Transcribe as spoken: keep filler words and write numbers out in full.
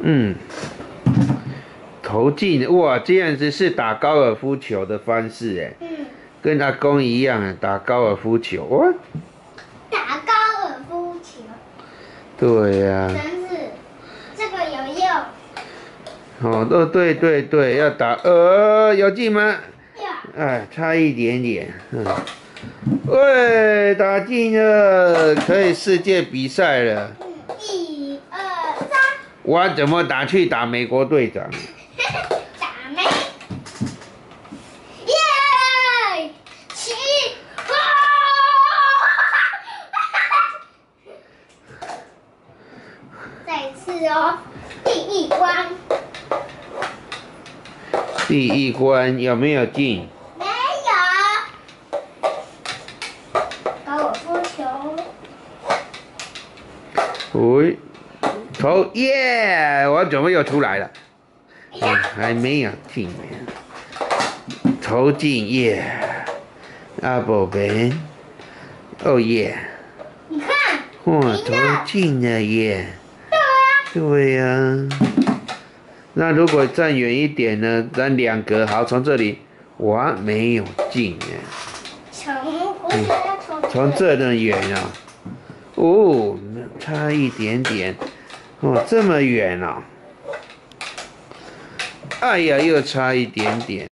嗯，投进哇，这样子是打高尔夫球的方式哎。嗯。跟阿公一样打高尔夫球哇。 打高尔夫球。 对呀、啊。 真是，这个有用。 哦，哦，对对对，要打，呃，有进吗？ 有。 哎，差一点点，嗯。喂，打进了，可以世界比赛了。 嗯，一二三。 我怎么打去打美国队长？ 打没？耶！起！哇！再次哦，第一关。 第一关有没有进？ 没有。高尔夫球。 喂，投耶！我怎么又出来了？嗯，还没有进呢。投进耶！阿宝贝，哦耶！ 你看。 哇，投进了耶！ 对啊。 对呀、啊。那如果站远一点呢？站两格，好，从这里，哇，没有进耶。 从我想要从从这么远啊、哦，差一点点，哦，这么远啊、哎呀，又差一点点。